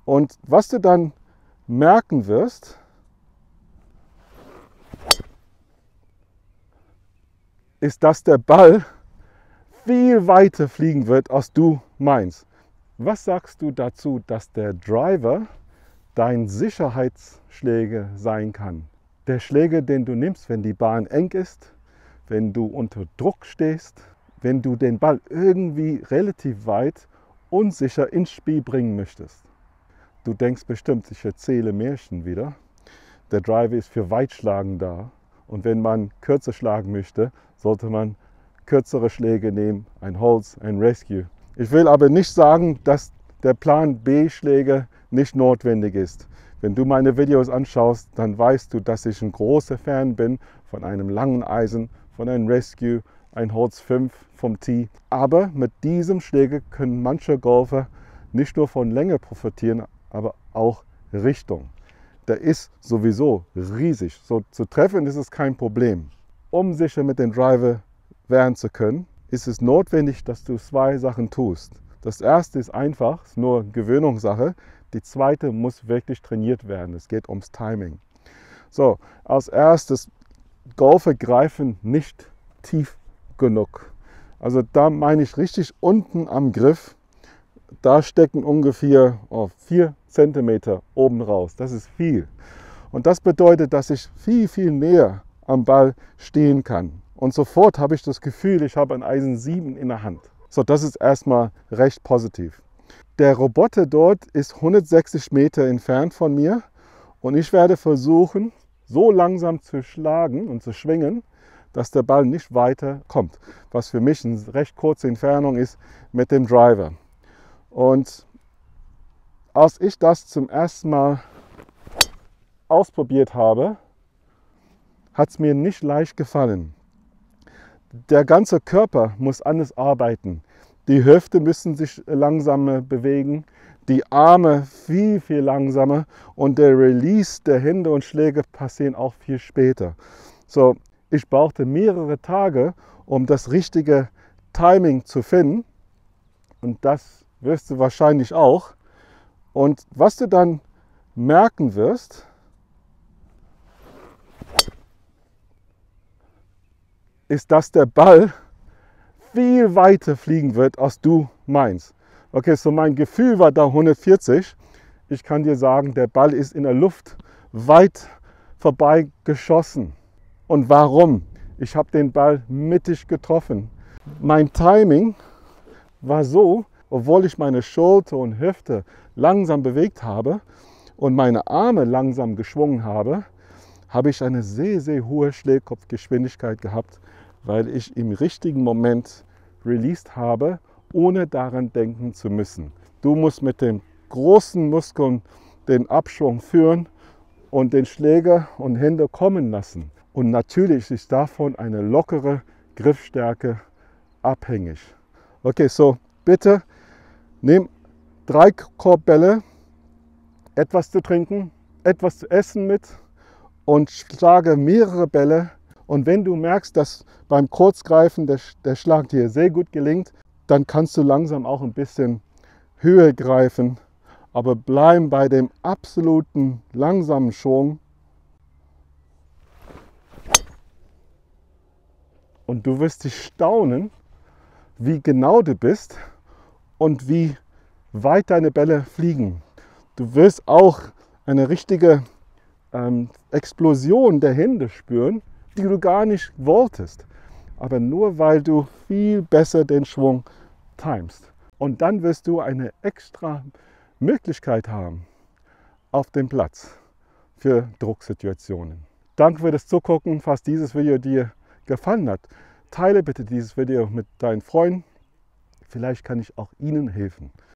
Und was du dann merken wirst, ist, dass der Ball viel weiter fliegen wird, als du meinst. Was sagst du dazu, dass der Driver dein Sicherheitsschläger sein kann? Der Schläger, den du nimmst, wenn die Bahn eng ist, wenn du unter Druck stehst, wenn du den Ball irgendwie relativ weit unsicher ins Spiel bringen möchtest. Du denkst bestimmt, ich erzähle Märchen wieder. Der Driver ist für Weitschlagen da. Und wenn man kürzer schlagen möchte, sollte man kürzere Schläge nehmen, ein Holz, ein Rescue. Ich will aber nicht sagen, dass der Plan B-Schläger nicht notwendig ist. Wenn du meine Videos anschaust, dann weißt du, dass ich ein großer Fan bin von einem langen Eisen, von einem Rescue, ein Holz 5 vom Tee. Aber mit diesem Schläger können manche Golfer nicht nur von Länge profitieren, aber auch Richtung. Der ist sowieso riesig. So zu treffen ist es kein Problem. Um sicher mit dem Driver werden zu können, ist es notwendig, dass du zwei Sachen tust. Das erste ist einfach, ist nur Gewöhnungssache. Die zweite muss wirklich trainiert werden. Es geht ums Timing. So, als erstes, Golfer greifen nicht tief genug. Also da meine ich richtig unten am Griff. Da stecken ungefähr 4 cm oben raus. Das ist viel. Und das bedeutet, dass ich viel, viel näher am Ball stehen kann. Und sofort habe ich das Gefühl, ich habe ein Eisen 7 in der Hand. So, das ist erstmal recht positiv. Der Roboter dort ist 160 Meter entfernt von mir und ich werde versuchen, so langsam zu schlagen und zu schwingen, dass der Ball nicht weiter kommt. Was für mich eine recht kurze Entfernung ist mit dem Driver. Und als ich das zum ersten Mal ausprobiert habe, hat es mir nicht leicht gefallen. Der ganze Körper muss anders arbeiten. Die Hüfte müssen sich langsamer bewegen, die Arme viel, viel langsamer und der Release der Hände und Schläge passieren auch viel später. So, ich brauchte mehrere Tage, um das richtige Timing zu finden und das wirst du wahrscheinlich auch. Und was du dann merken wirst, ist, dass der Ball viel weiter fliegen wird, als du meinst. Okay, so mein Gefühl war da 140. Ich kann dir sagen, der Ball ist in der Luft weit vorbei geschossen. Und warum? Ich habe den Ball mittig getroffen. Mein Timing war so, obwohl ich meine Schulter und Hüfte langsam bewegt habe und meine Arme langsam geschwungen habe, habe ich eine sehr, sehr hohe Schlägerkopfgeschwindigkeit gehabt, weil ich im richtigen Moment released habe, ohne daran denken zu müssen. Du musst mit den großen Muskeln den Abschwung führen und den Schläger und Hände kommen lassen. Und natürlich ist davon eine lockere Griffstärke abhängig. Okay, so bitte nimm 3 Korbbälle, etwas zu trinken, etwas zu essen mit und schlage mehrere Bälle. Und wenn du merkst, dass beim Kurzgreifen der Schlag dir sehr gut gelingt, dann kannst du langsam auch ein bisschen höher greifen, aber bleib bei dem absoluten langsamen Schwung. Und du wirst dich staunen, wie genau du bist und wie weit deine Bälle fliegen. Du wirst auch eine richtige Explosion der Hände spüren, die du gar nicht wolltest. Aber nur weil du viel besser den Schwung timest. Und dann wirst du eine extra Möglichkeit haben auf dem Platz für Drucksituationen. Danke für das Zugucken, falls dieses Video dir gefallen hat. Teile bitte dieses Video mit deinen Freunden. Vielleicht kann ich auch ihnen helfen.